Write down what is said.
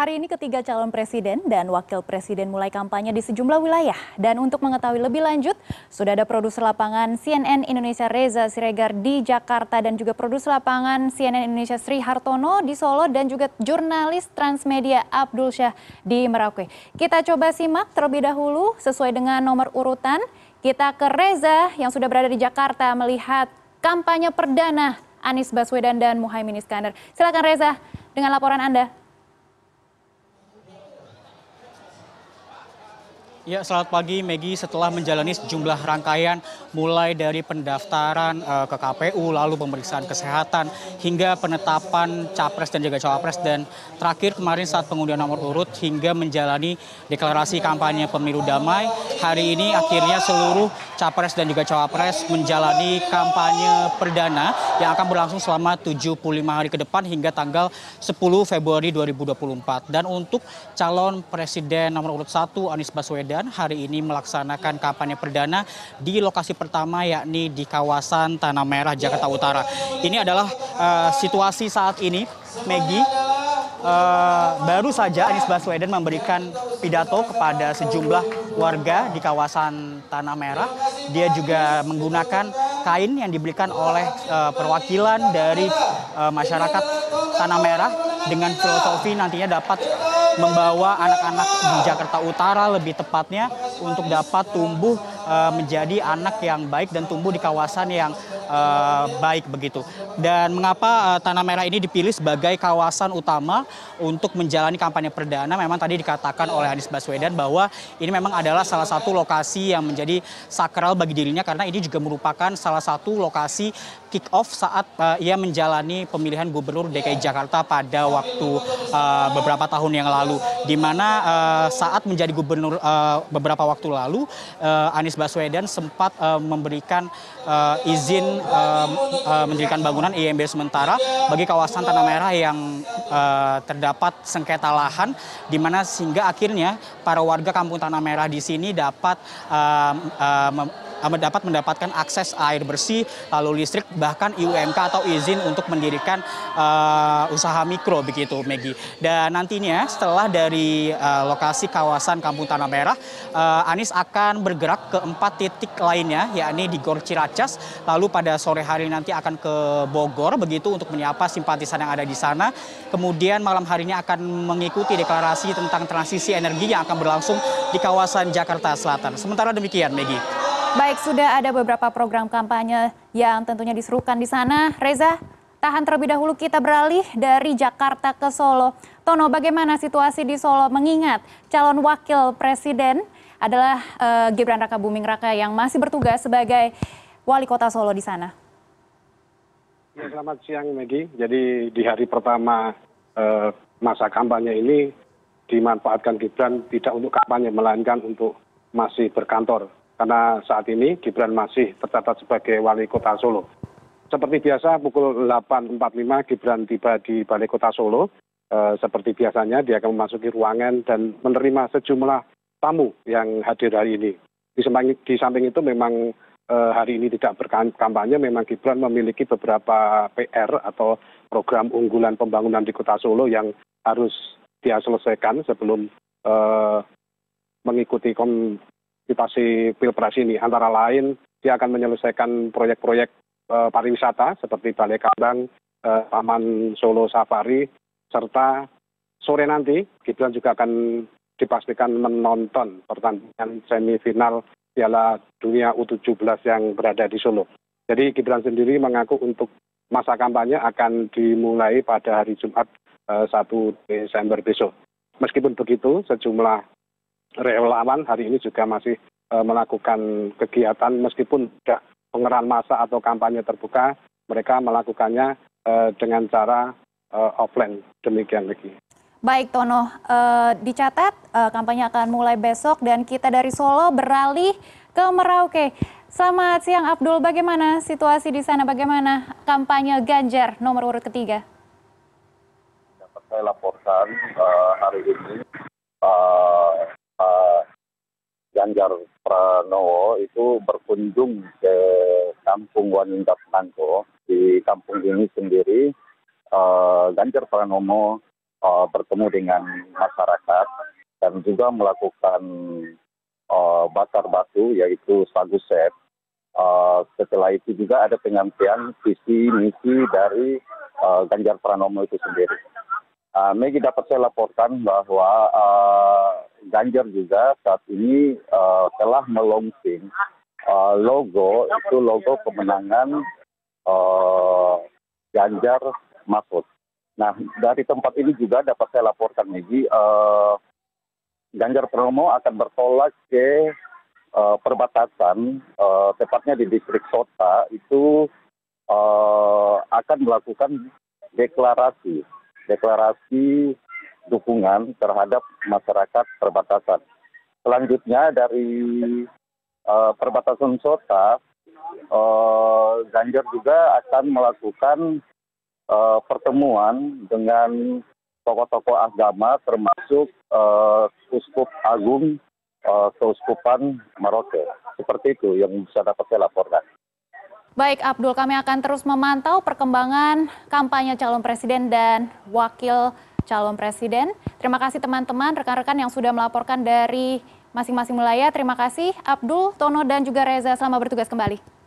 Hari ini ketiga calon presiden dan wakil presiden mulai kampanye di sejumlah wilayah. Dan untuk mengetahui lebih lanjut, sudah ada produser lapangan CNN Indonesia Reza Siregar di Jakarta dan juga produser lapangan CNN Indonesia Sri Hartono di Solo dan juga jurnalis Transmedia Abdul Syah di Merauke. Kita coba simak terlebih dahulu sesuai dengan nomor urutan. Kita ke Reza yang sudah berada di Jakarta melihat kampanye perdana Anies Baswedan dan Muhaimin Iskandar. Silakan Reza dengan laporan Anda. Ya, selamat pagi Maggie. Setelah menjalani sejumlah rangkaian mulai dari pendaftaran ke KPU, lalu pemeriksaan kesehatan, hingga penetapan capres dan juga cawapres, dan terakhir kemarin saat pengundian nomor urut hingga menjalani deklarasi kampanye pemilu damai. Hari ini akhirnya seluruh capres dan juga cawapres menjalani kampanye perdana yang akan berlangsung selama 75 hari ke depan hingga tanggal 10 Februari 2024. Dan untuk calon presiden nomor urut 1 Anies Baswedan hari ini melaksanakan kampanye perdana di lokasi pertama, yakni di kawasan Tanah Merah, Jakarta Utara. Ini adalah situasi saat ini, Maggie. Baru saja Anies Baswedan memberikan pidato kepada sejumlah warga di kawasan Tanah Merah. Dia juga menggunakan kain yang diberikan oleh perwakilan dari masyarakat Tanah Merah dengan filosofi nantinya dapat membawa anak-anak di Jakarta Utara lebih tepatnya untuk dapat tumbuh menjadi anak yang baik dan tumbuh di kawasan yang baik begitu. Dan mengapa Tanah Merah ini dipilih sebagai kawasan utama untuk menjalani kampanye perdana? Memang tadi dikatakan oleh Anies Baswedan bahwa ini memang adalah salah satu lokasi yang menjadi sakral bagi dirinya, karena ini juga merupakan salah satu lokasi kick off saat ia menjalani pemilihan gubernur DKI Jakarta pada waktu beberapa tahun yang lalu, di mana saat menjadi gubernur beberapa waktu lalu Anies Baswedan sempat memberikan izin mendirikan bangunan IMB sementara bagi kawasan Tanah Merah yang terdapat sengketa lahan, di mana sehingga akhirnya para warga kampung Tanah Merah di sini dapat mendapatkan akses air bersih, lalu listrik, bahkan IUMK atau izin untuk mendirikan usaha mikro begitu, Maggie. Dan nantinya setelah dari lokasi kawasan Kampung Tanah Merah, Anies akan bergerak ke 4 titik lainnya, yakni di Gor Ciracas, lalu pada sore hari nanti akan ke Bogor begitu untuk menyapa simpatisan yang ada di sana. Kemudian malam harinya akan mengikuti deklarasi tentang transisi energi yang akan berlangsung di kawasan Jakarta Selatan. Sementara demikian, Maggie. Baik, sudah ada beberapa program kampanye yang tentunya diserukan di sana. Reza, tahan terlebih dahulu, kita beralih dari Jakarta ke Solo. Tono, bagaimana situasi di Solo mengingat calon wakil presiden adalah Gibran Rakabuming Raka yang masih bertugas sebagai wali kota Solo di sana? Ya, selamat siang Maggie. Jadi di hari pertama masa kampanye ini dimanfaatkan Gibran tidak untuk kampanye, melainkan untuk masih berkantor. Karena saat ini Gibran masih tercatat sebagai wali kota Solo. Seperti biasa pukul 8.45 Gibran tiba di Balai Kota Solo. Seperti biasanya dia akan memasuki ruangan dan menerima sejumlah tamu yang hadir hari ini. Di samping itu memang hari ini tidak berkampanye, memang Gibran memiliki beberapa PR atau program unggulan pembangunan di Kota Solo yang harus dia selesaikan sebelum mengikuti kompetisi Pilpres ini. Antara lain dia akan menyelesaikan proyek-proyek pariwisata seperti Balai Kambang, Taman Solo Safari, serta sore nanti Gibran juga akan dipastikan menonton pertandingan semifinal Piala Dunia U17 yang berada di Solo. Jadi Gibran sendiri mengaku untuk masa kampanye akan dimulai pada hari Jumat 1 Desember besok. Meskipun begitu, sejumlah relawan hari ini juga masih melakukan kegiatan meskipun tidak pengerahan massa atau kampanye terbuka, mereka melakukannya dengan cara offline. Demikian lagi. Baik Tono, dicatat kampanye akan mulai besok dan kita dari Solo beralih ke Merauke. Selamat siang Abdul, bagaimana situasi di sana? Bagaimana kampanye Ganjar nomor urut ketiga? Dapat saya laporkan hari ini Ganjar Pranowo itu berkunjung ke kampung Waninta Penangko. Di kampung ini sendiri Ganjar Pranowo bertemu dengan masyarakat dan juga melakukan bakar batu yaitu sagu set. Setelah itu juga ada penyampaian visi misi dari Ganjar Pranowo itu sendiri. Megi dapat saya laporkan bahwa Ganjar juga saat ini telah melaunching logo kemenangan Ganjar Mahfud. Nah, dari tempat ini juga dapat saya laporkan, Megi, Ganjar Pranowo akan bertolak ke perbatasan, tepatnya di distrik Sota, itu akan melakukan deklarasi dukungan terhadap masyarakat perbatasan. Selanjutnya dari perbatasan Sota, Ganjar juga akan melakukan pertemuan dengan tokoh-tokoh agama termasuk Uskup Agung Keuskupan Merauke. Seperti itu yang bisa dapat saya laporkan. Baik Abdul, kami akan terus memantau perkembangan kampanye calon presiden dan wakil calon presiden. Terima kasih teman-teman, rekan-rekan yang sudah melaporkan dari masing-masing wilayah. Terima kasih Abdul, Tono, dan juga Reza. Selamat bertugas kembali.